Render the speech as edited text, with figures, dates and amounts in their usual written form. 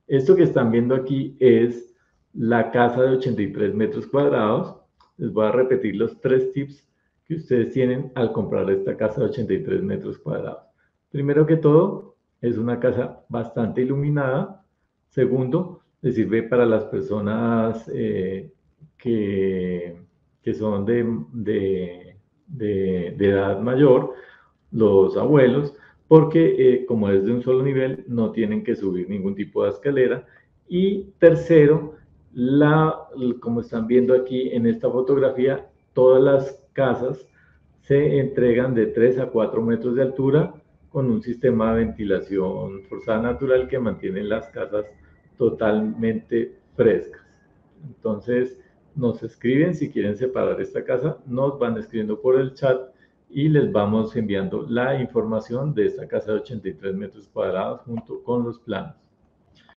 Esto que están viendo aquí es la casa de 83 metros cuadrados. Les voy a repetir los 3 tips que ustedes tienen al comprar esta casa de 83 metros cuadrados. Primero que todo, es una casa bastante iluminada. Segundo, le sirve para las personas que, que son de edad mayor, los abuelos, porque como es de un solo nivel, no tienen que subir ningún tipo de escalera. Y tercero, como están viendo aquí en esta fotografía, todas las casas se entregan de 3 a 4 metros de altura con un sistema de ventilación forzada natural que mantiene las casas totalmente frescas. Entonces, nos escriben si quieren separar esta casa, nos van escribiendo por el chat y les vamos enviando la información de esta casa de 83 metros cuadrados junto con los planos.